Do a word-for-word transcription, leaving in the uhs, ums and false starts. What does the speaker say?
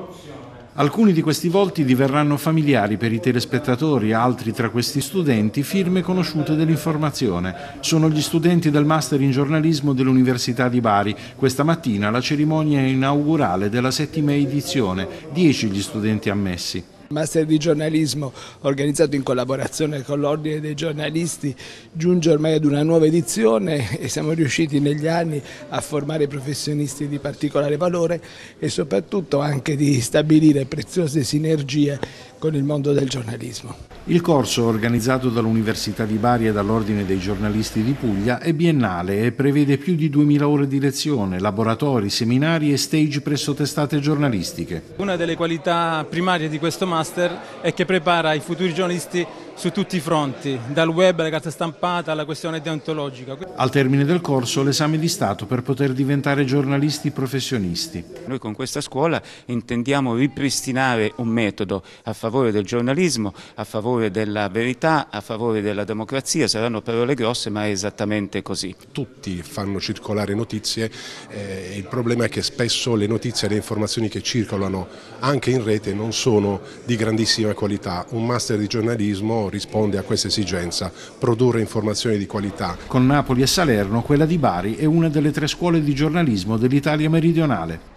Alcuni di questi volti diverranno familiari per i telespettatori, altri tra questi studenti firme conosciute dell'informazione. Sono gli studenti del Master in giornalismo dell'Università di Bari. Questa mattina la cerimonia inaugurale della settima edizione, dieci gli studenti ammessi. Master di giornalismo organizzato in collaborazione con l'Ordine dei giornalisti giunge ormai ad una nuova edizione e siamo riusciti negli anni a formare professionisti di particolare valore e soprattutto anche di stabilire preziose sinergie con il mondo del giornalismo. Il corso, organizzato dall'Università di Bari e dall'Ordine dei giornalisti di Puglia, è biennale e prevede più di duemila ore di lezione, laboratori, seminari e stage presso testate giornalistiche. Una delle qualità primarie di questo master è che prepara i futuri giornalisti su tutti i fronti, dal web alla carta stampata alla questione deontologica. Al termine del corso l'esame di Stato per poter diventare giornalisti professionisti. Noi con questa scuola intendiamo ripristinare un metodo a favore del giornalismo, a favore della verità, a favore della democrazia. Saranno parole grosse, ma è esattamente così. Tutti fanno circolare notizie, eh, il problema è che spesso le notizie e le informazioni che circolano anche in rete non sono di grandissima qualità. Un master di giornalismo risponde a questa esigenza, produrre informazioni di qualità. Con Napoli e Salerno, quella di Bari è una delle tre scuole di giornalismo dell'Italia meridionale.